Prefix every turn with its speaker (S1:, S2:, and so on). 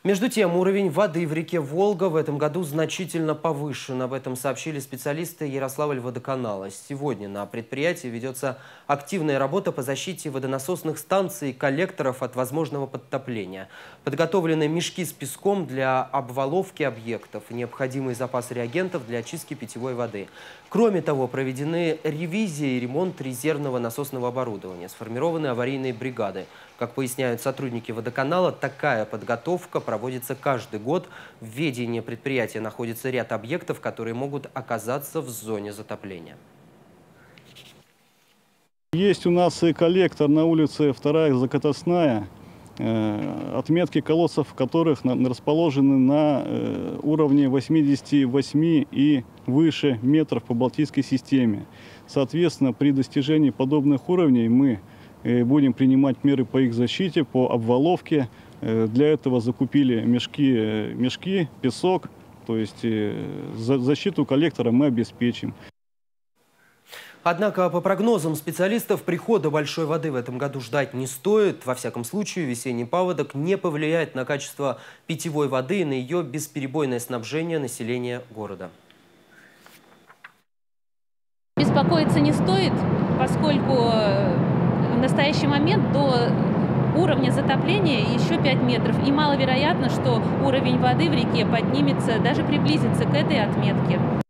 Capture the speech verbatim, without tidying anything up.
S1: Между тем, уровень воды в реке Волга в этом году значительно повышен. Об этом сообщили специалисты Ярославль-водоканала. Сегодня на предприятии ведется активная работа по защите водонасосных станций и коллекторов от возможного подтопления. Подготовлены мешки с песком для обваловки объектов и необходимый запас реагентов для очистки питьевой воды. Кроме того, проведены ревизия и ремонт резервного насосного оборудования. Сформированы аварийные бригады. Как поясняют сотрудники водоканала, такая подготовка проводится каждый год. В ведении предприятия находится ряд объектов, которые могут оказаться в зоне затопления.
S2: Есть у нас и коллектор на улице вторая Закатосная, отметки колодцев которых расположены на уровне восьмидесяти восьми и выше метров по Балтийской системе. Соответственно, при достижении подобных уровней мы будем принимать меры по их защите, по обваловке. Для этого закупили мешки, мешки, песок, то есть защиту коллектора мы обеспечим.
S1: Однако, по прогнозам специалистов, прихода большой воды в этом году ждать не стоит. Во всяком случае, весенний паводок не повлияет на качество питьевой воды и на ее бесперебойное снабжение населения города.
S3: Беспокоиться не стоит, поскольку в настоящий момент до уровня затопления еще пять метров. И маловероятно, что уровень воды в реке поднимется, даже приблизится к этой отметке.